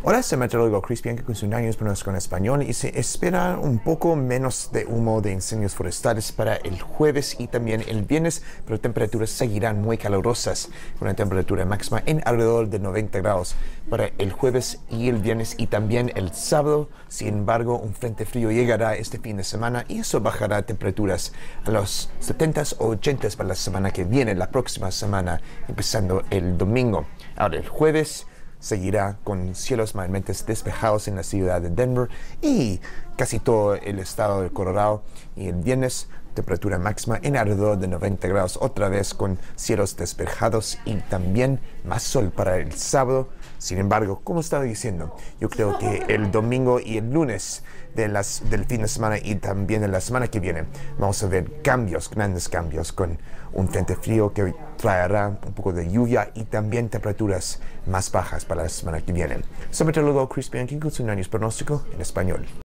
Hola, soy meteorólogo Cristian, que con sus años pronóstico en español, y se espera un poco menos de humo de incendios forestales para el jueves y también el viernes, pero temperaturas seguirán muy calurosas, con una temperatura máxima en alrededor de 90 grados para el jueves y el viernes y también el sábado. Sin embargo, un frente frío llegará este fin de semana y eso bajará temperaturas a los 70s o 80s para la semana que viene, la próxima semana, empezando el domingo. Ahora, el jueves seguirá con cielos mayormente despejados en la ciudad de Denver y casi todo el estado de Colorado. Y el viernes, temperatura máxima en alrededor de 90 grados, otra vez con cielos despejados y también más sol para el sábado. Sin embargo, como estaba diciendo, yo creo que el domingo y el lunes del fin de semana y también de la semana que viene vamos a ver cambios, grandes cambios, con un frente frío que traerá un poco de lluvia y también temperaturas más bajas para la semana que viene. Soy meteorólogo Cristian, que con su pronóstico en español.